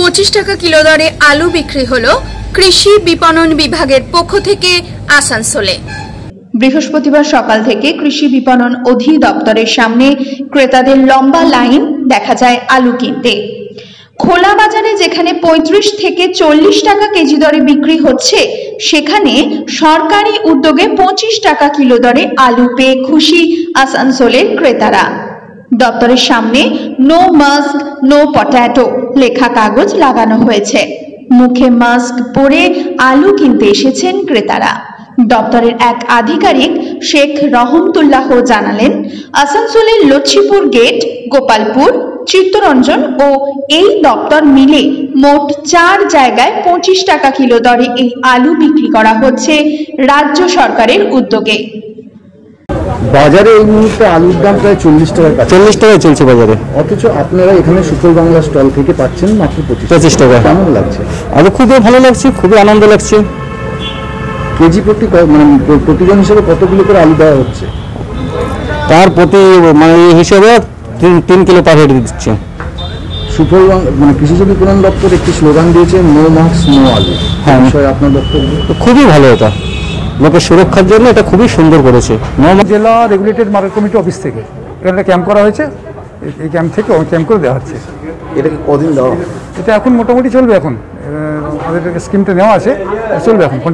25 টাকা কিলো দরে আলু বিক্রি হলো কৃষি বিপণন বিভাগের পক্ষ থেকে আসানসোলে। বৃহস্পতিবার সকাল থেকে কৃষি বিপণন অধিদপ্তরের সামনে ক্রেতাদের লম্বা লাইন দেখা যায় আলু কিনতে। খোলা বাজারে যেখানে 35 থেকে 40 টাকা কেজি দরে বিক্রি হচ্ছে, সেখানে সরকারি উদ্যোগে 25 টাকা কিলো দরে আলু পেয়ে খুশি আসানসোলের ক্রেতারা। দপ্তরের সামনে নো মাস্ক নো পটাটো লেখা কাগজ লাগানো হয়েছে। মুখে মাস্ক পরে আলু কিনতে এসেছেন ক্রেতারা। দপ্তরের এক আধিকারিক শেখ রহমতুল্লাহ জানালেন, আসানসোলের লচ্ছিপুর গেট, গোপালপুর, চিত্তরঞ্জন ও এই দপ্তর মিলে মোট 4 জায়গায় 25 টাকা কিলো দরে এই আলু বিক্রি করা হচ্ছে রাজ্য সরকারের উদ্যোগে। বাজারে এই মুহূর্তে আলুর দাম প্রায় 40 টাকা চলছে বাজারে, অথচ আপনারা এখানে সুফল বাংলা স্টল থেকে পাচ্ছেন মাত্র 25 টাকা। কেমন লাগছে? আলু খুবই ভালো লাগছে, খুবই আনন্দ লাগছে। কেজি প্রতি মানে প্রতিজন হিসেবে কত কিলো করে আলু দেওয়া হচ্ছে? তার প্রতি মানে হিসেবে 3 কিলো পার হেড দিচ্ছে। সুফল মানে কৃষি বিপণন দপ্তর একটি স্লোগান দিয়েছে, নো মাস্ক নো আলু। হ্যাঁ, বিষয়ে আপনার বক্তব্য? খুবই ভালো, এটা লোকের সুরক্ষার জন্য এটা খুবই সুন্দর করেছে। জেলা রেগুলেটেড মার্কেট কমিটি অফিস থেকে এখানে ক্যাম্প করা হয়েছে। এই ক্যাম্প থেকে ক্যাম্প করে দেওয়া হচ্ছে। এটা কদিন দেওয়া? এটা এখন মোটামুটি চলবে। এখন আমাদের স্কিমটা নেওয়া আছে, চলবে এখন।